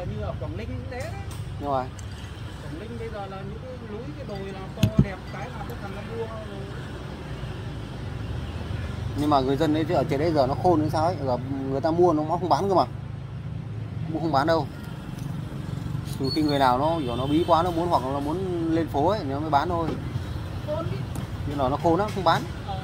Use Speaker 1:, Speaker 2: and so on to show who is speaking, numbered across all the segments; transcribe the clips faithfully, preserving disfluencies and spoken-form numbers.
Speaker 1: như ở Quảng Ninh thế đấy.
Speaker 2: Đúng rồi.
Speaker 1: Quảng Ninh bây giờ là những cái núi cái đồi là to đẹp cái là có thằng nó mua rồi.
Speaker 2: Nhưng mà người dân ấy ở trên đấy giờ nó khôn đến sao ấy, giờ người ta mua nó không bán cơ mà. Mua không bán đâu. Từ khi người nào nó kiểu nó bí quá nó muốn hoặc là nó muốn lên phố ấy nó mới bán thôi. Nhưng mà nó khôn lắm không bán.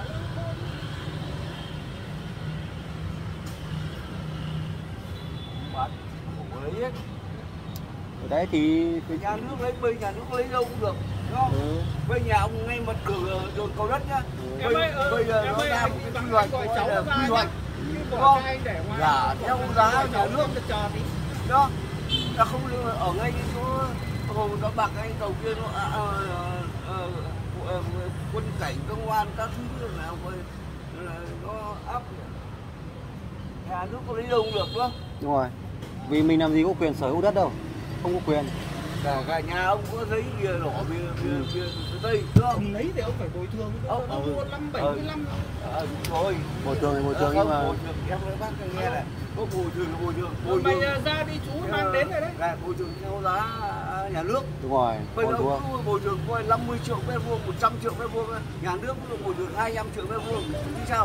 Speaker 3: Bán khổ lấy hết.
Speaker 2: Ở đấy thì
Speaker 3: nhà nước lấy bây nhà nước lấy đâu cũng được, đúng không? Ừ. Bây nhà ông ngay mật cửa rồi cầu đất nhá. Ừ. Bây, ơi, bây giờ nó ra một cái quy hoạch, bây giờ là quy hoạch, đúng không? Giả theo giá nhà nước đó, ta không ở ngay cái chỗ hồ nó bạc ngay đầu kia nó à, à, à, à, quân cảnh công an các thứ nào nó áp nhà nước có lấy đâu cũng được, đúng không?
Speaker 2: Đúng rồi. Vì mình làm gì có quyền sở hữu đất đâu, không có quyền.
Speaker 3: Cả cả nhà ông có thấy bìa đỏ bìa bìa bìa tây đúng không?
Speaker 1: Ông lấy thì ông phải bồi thường ông ông mua năm bảy mươi lăm
Speaker 3: rồi
Speaker 2: bồi thường thì bồi thường nhưng mà
Speaker 3: bồi thường em nói bác nghe này có bồi thường là bồi thường bồi
Speaker 1: thường ra đi chú mang đến rồi đấy
Speaker 3: là bồi thường theo giá nhà nước.
Speaker 2: Đúng rồi.
Speaker 3: Bây giờ ông bồi thường coi năm mươi triệu mét vuông một trăm triệu mét vuông nhà nước cũng bồi thường hai mươi lăm triệu mét vuông thì sao?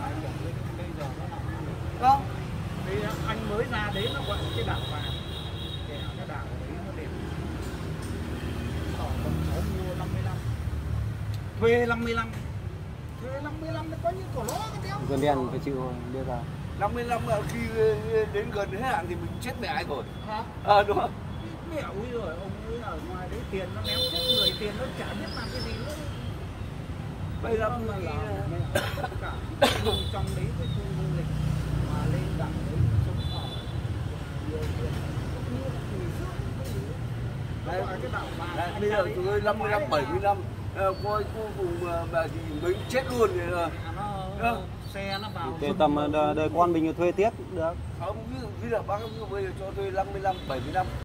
Speaker 3: Không?
Speaker 1: Thì anh mới ra đấy nó gọi cái đảo vàng. Cái đảo đấy nó đẹp. Tỏ con cháu mua năm mươi lăm. Thuê năm mươi lăm. Thuê năm mươi lăm nó có như cổ ló cái đéo.
Speaker 2: Dân đen phải chịu thôi, đưa ra.
Speaker 3: năm mươi lăm là khi đến gần hết hạn thì mình chết mẹ ai rồi.
Speaker 1: Hả?
Speaker 3: À đúng không?
Speaker 1: Mẹ ui rồi, ông ấy ở ngoài đấy tiền nó ném chết người, tiền nó chả biết làm cái gì nữa.
Speaker 3: Bây giờ
Speaker 1: là là tất cả trong đấy cái khu du lịch mà lên đảo đấy sống ở nhiều tiền cũng như là nghỉ dưỡng cái gọi cái đảo vàng.
Speaker 3: Bây giờ chúng tôi năm mươi năm bảy mươi năm coi khu vùng mà thì mình chết luôn thì là
Speaker 1: nó xe nó vào
Speaker 2: để tầm đời, đời con mình thuê tiếp được.
Speaker 3: Không, ví dụ bây giờ bác bây giờ cho thuê năm mươi năm bảy mươi năm